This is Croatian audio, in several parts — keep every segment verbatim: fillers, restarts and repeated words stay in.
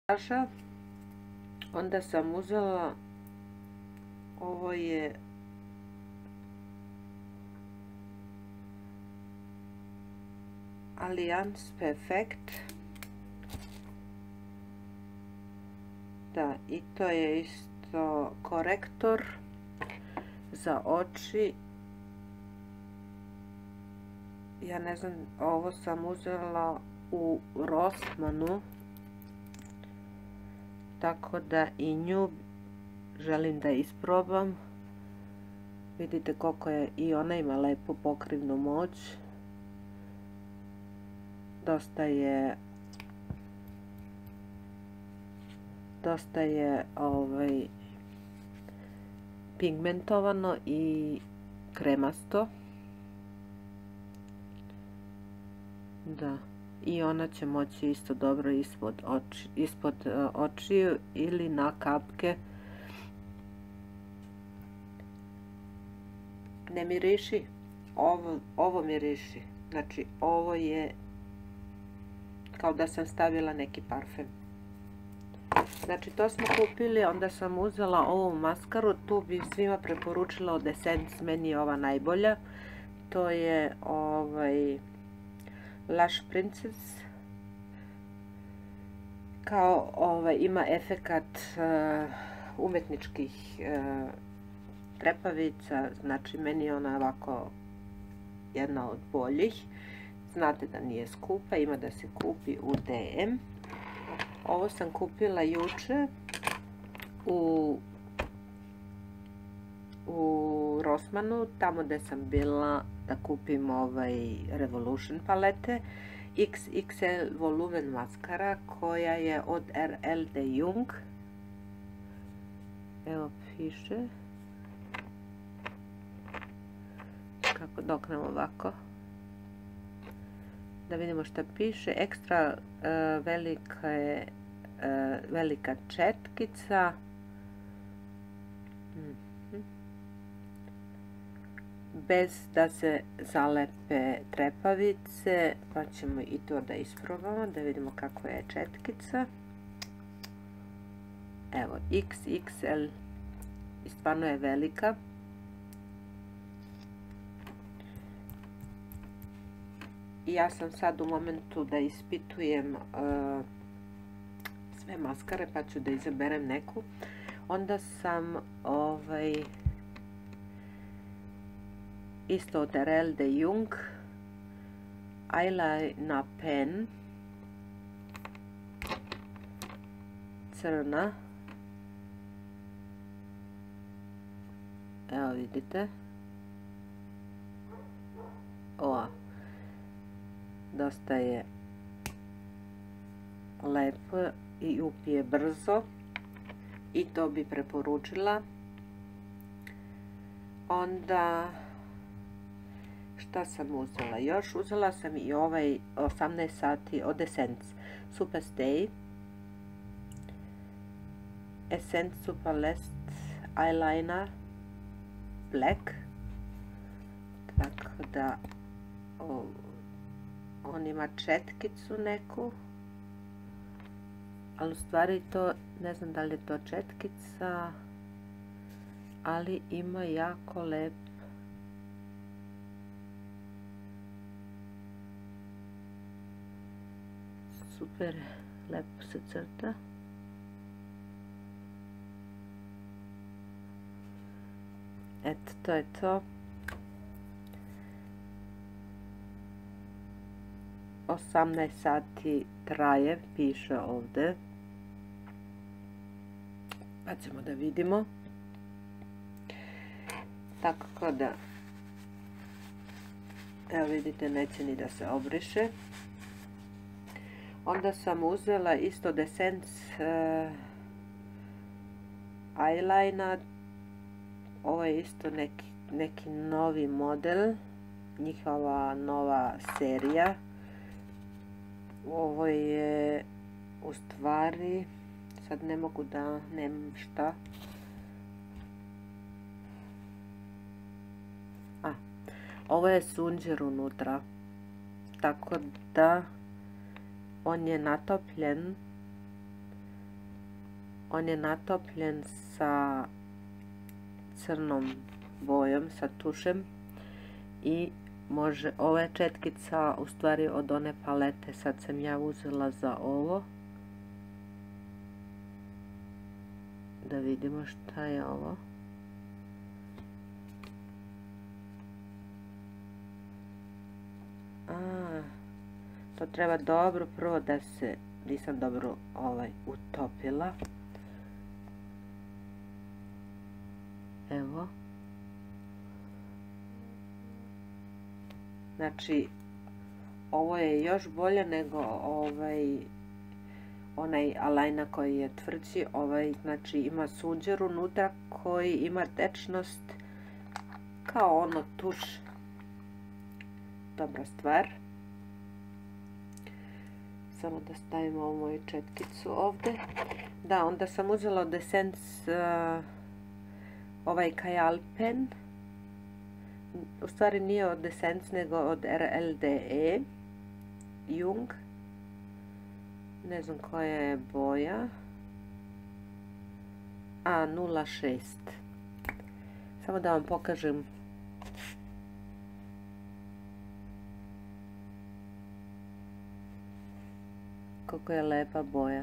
makijaža. Onda sam uzela, ovo je Alliance Perfect. Da, i to je isto korektor za oči. Ja ne znam, ovo sam uzela u Rossmanu, tako da i nju želim da isprobam. Vidite koliko je i ona ima lepu pokrivnu moć. Dosta je dosta je ovaj pigmentovano i kremasto. Da, i ona će moći isto dobro ispod oči, ispod uh, očiju ili na kapke. Ne miriši, ovo, ovo miriši. Znači ovo je kao da sam stavila neki parfem. Znači to smo kupili, onda sam uzela ovu maskaru, tu bi svima preporučila od Essence, meni je ova najbolja. To je ovaj Lash Princess. Kao ovaj ima efekat uh, umetničkih uh, trepavica, znači meni je ona ovako jedna od boljih. Znate da nije skupa, ima da se kupi u D M. Ovo sam kupila juče u, u Rossmanu, tamo gdje sam bila da kupim ovaj Revolution palete. X X L volumen maskara koja je od R L de Jung. Evo piše. Kako doknem ovako. Da vidimo što piše. Ekstra uh, velika je uh, velika četkica. Mm-hmm. Bez da se zalepe trepavice, pa ćemo i to da isprobamo, da vidimo kakva je četkica. Evo, X X L i stvarno je velika. I ja sam sad u momentu da ispitujem uh, sve maskare, pa ću da izaberem neku. Onda sam ovaj isto od R L de Jung eyeliner pen crna. Evo vidite. Ova. Dosta je lepo i upije brzo i to bi preporučila. Onda šta sam uzela još? Uzela sam i ovaj osamnaest sati od Essence Super Stay Essence Super Last Eyeliner Black, tako da o, on ima četkicu neku, ali u stvari to, ne znam da li je to četkica, ali ima jako lep super lepo se crta. Eto, to je to. osamnaest sati traje, piše ovdje. Pa ćemo da vidimo. Tako da, evo vidite, neće ni da se obriše. Onda sam uzela isto od Essence uh, eyeliner. Ovo je isto neki, neki novi model, njihova nova serija. Ovo je u stvari, sad ne mogu da, nemam šta. A, ovo je sunđer unutra, tako da on je natopljen On je natopljen sa crnom bojom, sa tušem i može, ova je četkica u stvari od one palete, sad sam ja uzela za ovo. Da vidimo šta je ovo. A, to treba dobro prvo da se, nisam dobro ovaj utopila. Evo. Znači, ovo je još bolje nego ovaj onaj alajna koji je tvrđi. Ovaj, znači, ima sunđer unutra koji ima tečnost kao ono tuš. Dobra stvar. Samo da stavimo ovu moju četkicu ovdje. Da, onda sam uzela od Essence uh, ovaj Kajal pen. U stvari nije od Essence nego od R L D E Jung. Ne znam koja je boja. A, nula šest. Samo da vam pokažem. Kako je lepa boja.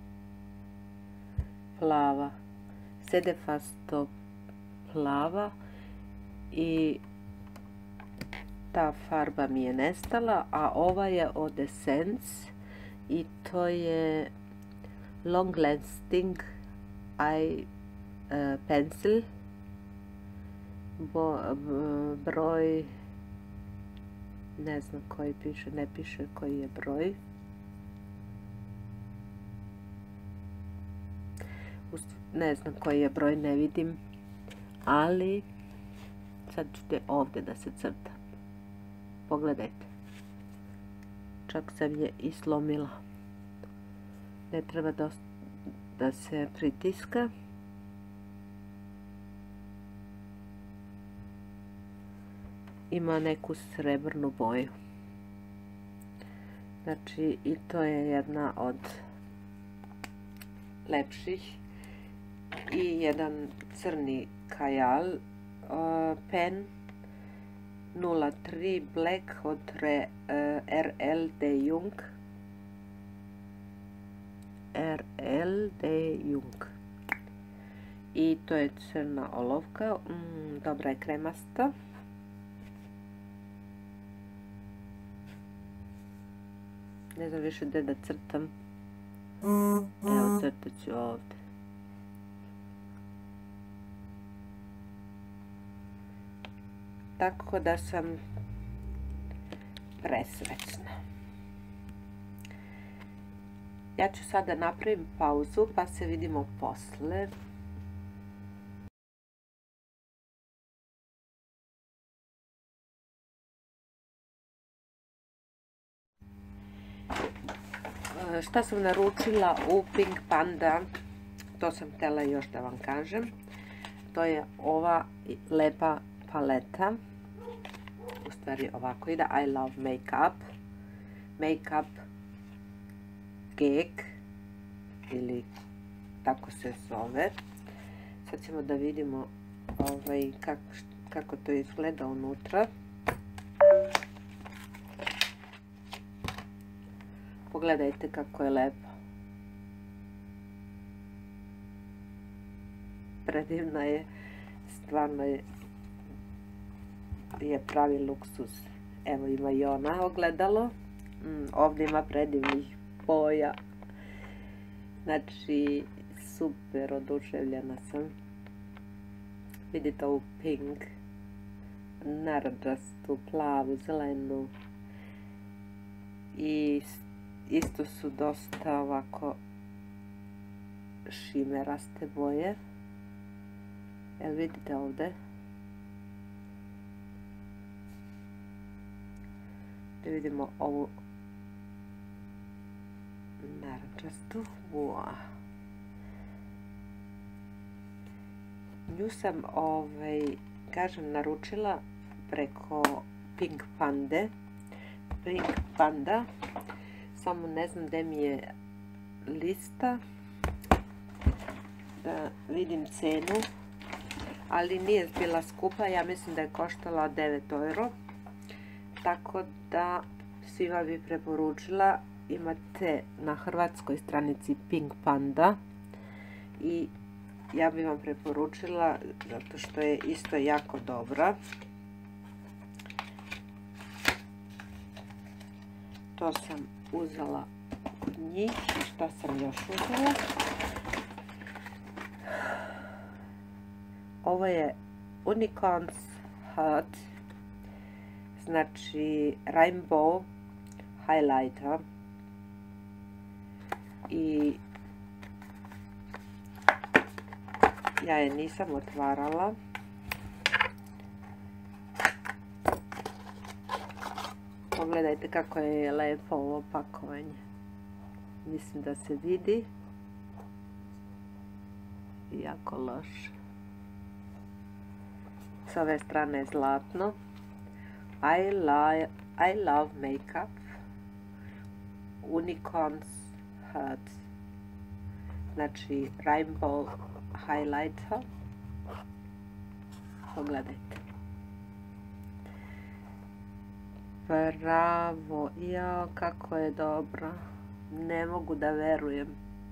Plava. Sedefasto plava. I ta farba mi je nestala, a ova je od Essence i to je Long Lasting Eye uh, Pencil, Bo, b, broj, ne znam koji piše, ne piše koji je broj. Ne znam koji je broj, ne vidim, ali sad ćete ovdje da se crta. Pogledajte. Čak sam je i slomila. Ne treba da, da se pritiska. Ima neku srebrnu boju. Znači, i to je jedna od lepših. I jedan crni Kajal uh, pen nula tri Black od re, uh, R L D Jung. R L D Jung. I to je crna olovka. Mm, dobra je, kremasta. Ne znam više gdje da crtam. Evo, crtat ću ovdje. Tako da sam presrećna. Ja ću sada napravim pauzu pa se vidimo posle. Šta sam naručila u Pink Panda, to sam htjela još da vam kažem. To je ova lepa paleta. U stvari ovako ide I Love Makeup. Makeup Cake ili tako se zove. Sad ćemo da vidimo ovaj, kako, kako to izgleda unutra. Pogledajte kako je lepo. Predivna je, stvarno je, je pravi luksus. Evo ima i ona ogledalo. Mm, ovdje ima predivnih boja. Znači, super oduševljena sam. Vidite ovu pink, narandžastu, plavu, zelenu. I isto su dosta ovako šimeraste boje. Jel vidite ovdje? Da vidimo ovu narandžastu. Wow. Nju sam, ovaj, kažem, naručila preko Pink Pande. Pink Panda. Samo ne znam gdje mi je lista. da vidim cenu, ali nije bila skupa, ja mislim da je koštala devet euro, tako da svima bi preporučila. Imate na hrvatskoj stranici Pink Panda i ja bih vam preporučila zato što je isto jako dobra. To sam uzela kod njih. Šta sam još uzela? Ovo je Unicorn's Heart, znači Rainbow Highlighter i ja je nisam otvarala. Pogledajte kako je lepo ovo pakovanje. Mislim da se vidi. Jako loše. S ove strane je zlatno. I love, I love makeup. Unicorn's Heart. Znači Rainbow Highlighter. Pogledajte. Bravo, jao kako je dobro, ne mogu da verujem.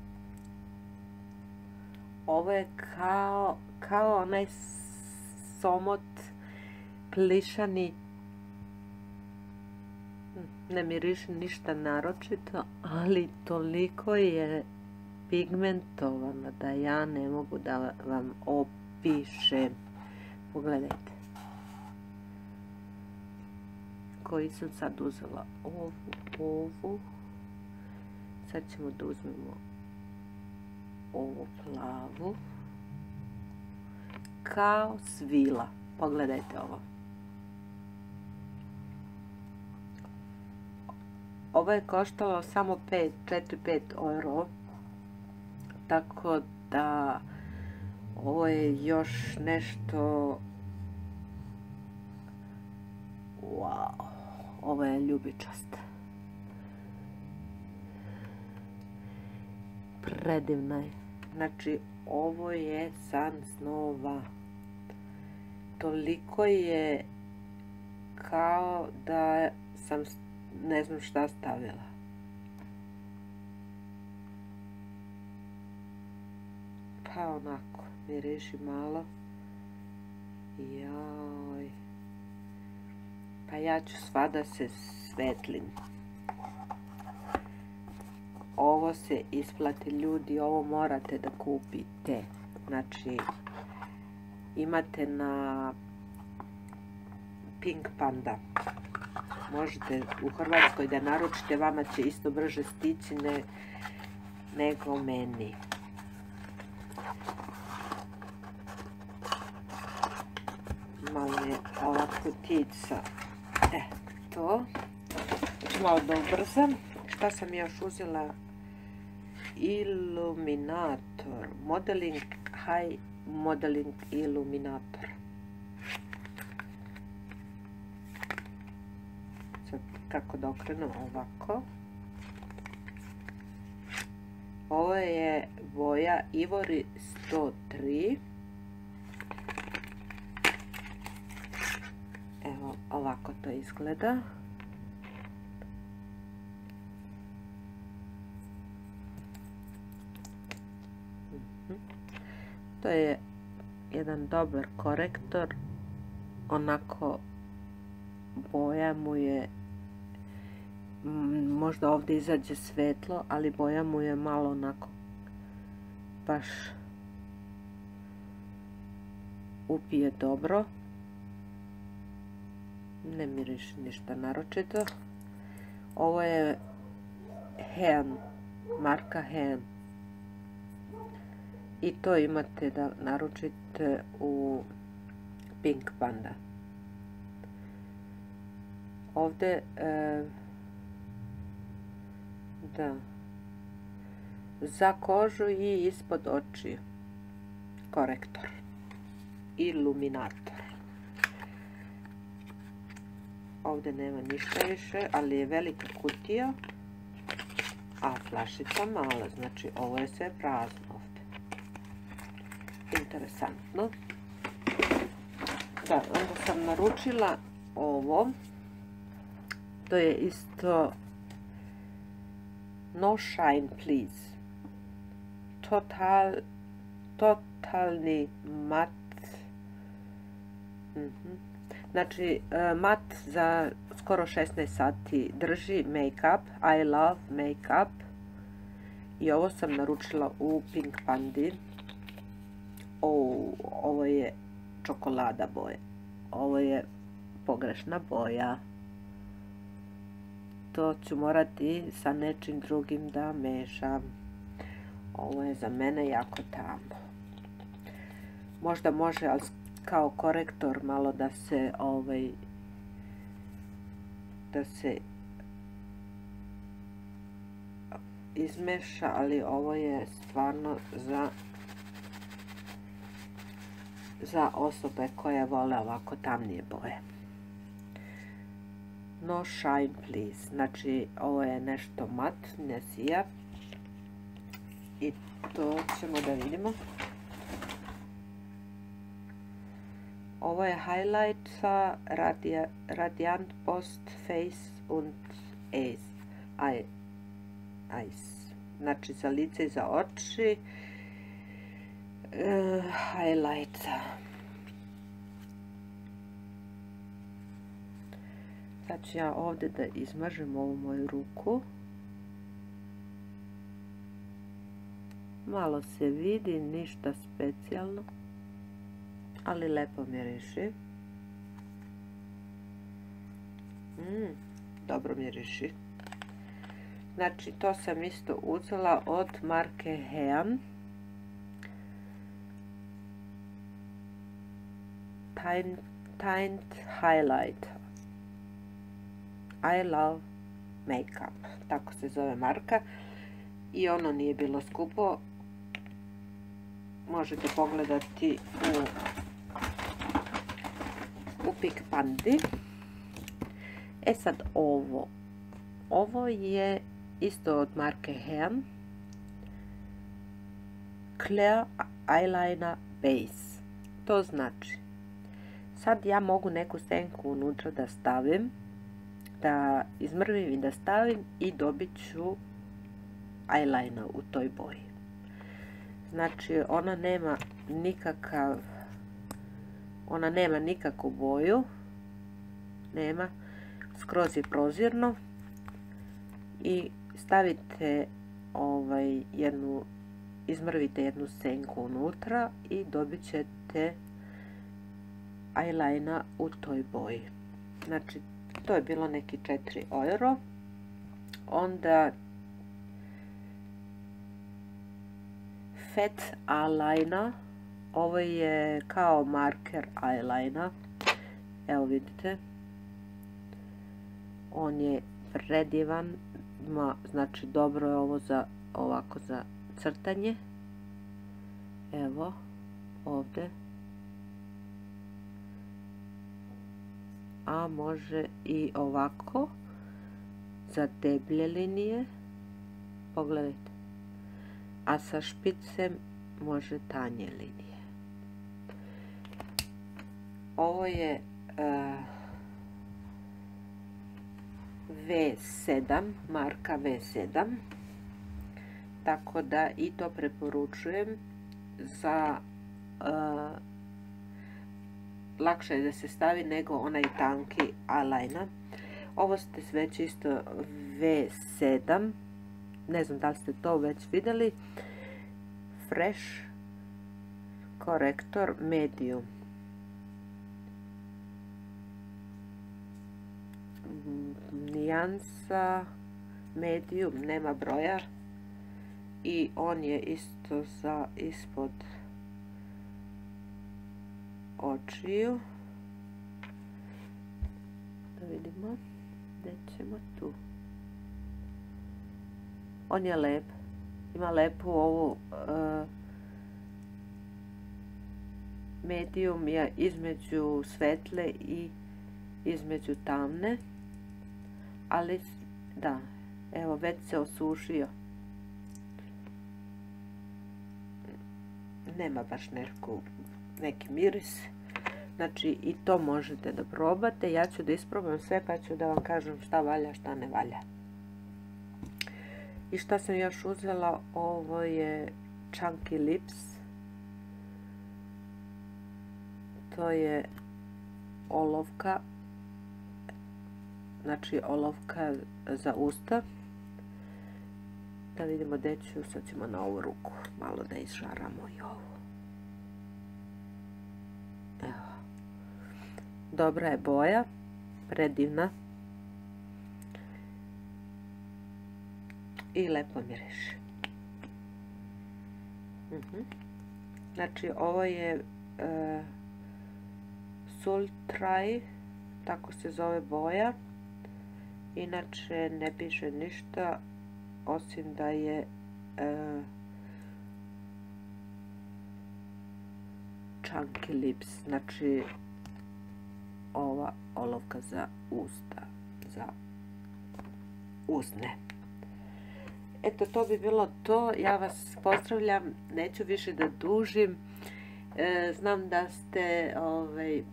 Ovo je kao, kao onaj somot plišani, ne miriši ništa naročito, ali toliko je pigmentovano da ja ne mogu da vam opišem. Pogledajte. Koji sam sad uzela ovu, ovu. Sad ćemo da uzmemo ovu plavu. Kao svila. Pogledajte ovo. Ovo je koštalo samo četiri do pet euro. Tako da ovo je još nešto. Wow. Ovo je ljubičast. Predivna je. Znači, ovo je san snova. Toliko je kao da sam ne znam šta stavila. Pa onako, miriši malo. Joj. Pa ja ću sva da se svetlim. Ovo se isplati ljudi, ovo morate da kupite. Znači, imate na Pink Panda. Možete u Hrvatskoj da naručite, vama će isto brže stići ne, nego meni. Malo je ova kutica. E, to. Malo da ubrzam. Šta sam još uzela? Iluminator. Modeling High Modeling Iluminator. Sad kako da okrenem ovako. Ovo je boja Ivory sto tri. Evo, ovako to izgleda. To je jedan dobar korektor. Onako, boja mu je, možda ovdje izađe svetlo, ali boja mu je malo onako, baš upije dobro. Ne miriši ništa naročito. Ovo je Hen, marka Hen. I to imate da naručite u Pink Panda. Ovdje, e, da, za kožu i ispod očiju. Korektor. Iluminator. Ovdje nema ništa više, ali je velika kutija, a flašica mala, znači ovo je sve prazno ovdje. interesantno. Da, onda sam naručila ovo. To je isto No Shine Please. Total, totalni mat. Mhm. Znači, mat za skoro šesnaest sati drži make-up. I love make-up. I ovo sam naručila u Pink Pandi. O, ovo je čokolada boja. Ovo je pogrešna boja. To ću morati sa nečim drugim da mešam. Ovo je za mene jako tamo. Možda može, ali kao korektor malo da se ovaj da se izmeša, ali ovo je stvarno za za osobe koje vole ovako tamnije boje. No Shine Please. Znači, ovo je nešto mat, ne sija. I to ćemo da vidimo. Ovo je highlight sa Radia, Radiant Post Face und Eyes. Eyes. Znači, za lice i za oči. Uh, highlight. Sad ću ja ovdje da izmažem ovu moju ruku. Malo se vidi, ništa specijalno, ali lepo miriši. Mm, dobro miriši. Znači, to sam isto uzela od marke Hean. Tint, Tint Highlight. I love make-up. Tako se zove marka. I ono nije bilo skupo. Možete pogledati u, u Pink Pandi. E sad ovo. Ovo je isto od marke Hean. Clear Eyeliner Base. To znači, sad ja mogu neku senku unutra da stavim, da izmrvim i da stavim i dobit ću eyeliner u toj boji. Znači, ona nema nikakav, ona nema nikakvu boju, nema, skroz je prozirno i stavite ovaj jednu, izmrvite jednu senku unutra i dobit ćete eyeliner u toj boji. Znači, to je bilo neki četiri euro. Onda Fat Eyeliner. Ovo je kao marker eyeliner. Evo vidite. On je predivan. Ima, znači, dobro je ovo za ovako za crtanje. Evo ovdje. A može i ovako za deblje linije. Pogledajte. A sa špicem može tanje linije. Ovo je uh, V sedam, marka V sedam. Tako da i to preporučujem za uh, lakše je da se stavi nego onaj tanki eyeliner. Ovo ste sve čisto V sedam. Ne znam da li ste to već vidjeli. Fresh korektor medium. Nijansa medium, nema broja. I on je isto za ispod očiju. Da vidimo. Gdje ćemo tu? On je lep. Ima lepu ovu uh, medium je između svetle i između tamne. Ali da, evo već se osušio. nema baš neku, neki miris. Znači i to možete da probate. Ja ću da isprobam sve pa ću da vam kažem šta valja, šta ne valja. I šta sam još uzela, ovo je Chunky Lips. To je olovka, znači olovka za usta. Da vidimo gdje ću, sad ćemo na ovu ruku malo da izžaramo i ovo. Evo. Dobra je boja, predivna. I lepo miriši. Uh-huh. Znači ovo je uh, Sultry, tako se zove boja. Inače ne piše ništa osim da je uh, Chunky Lips, znači ova olovka za usta, za usne. Eto, to bi bilo to. Ja vas pozdravljam, neću više da dužim. E, znam da ste ovaj,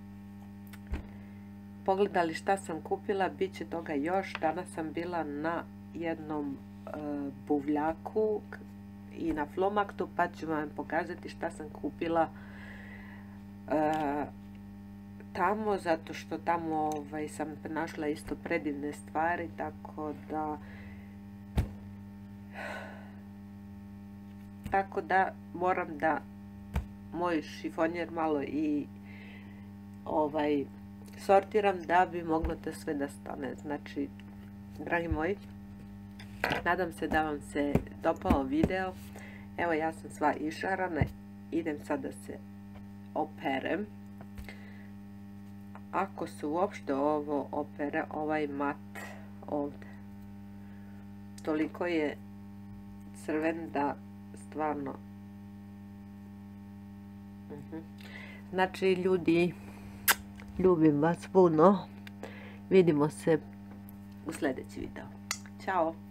pogledali šta sam kupila, bit će toga još. Danas sam bila na jednom e, buvljaku i na Flomaktu, pa ću vam pokazati šta sam kupila e, tamo, zato što tamo ovaj, sam našla isto predivne stvari, tako da tako da moram da moj šifonjer malo i ovaj sortiram da bi moglo to sve da stane. Znači, dragi moji, nadam se da vam se dopao video. Evo, ja sam sva išarana, idem sad da se operem. Ako se uopšte ovo opere, ovaj mat ovdje, toliko je crven da stvarno. Uh-huh. Znači, ljudi, ljubim vas puno. Vidimo se u sljedeći video. Ćao!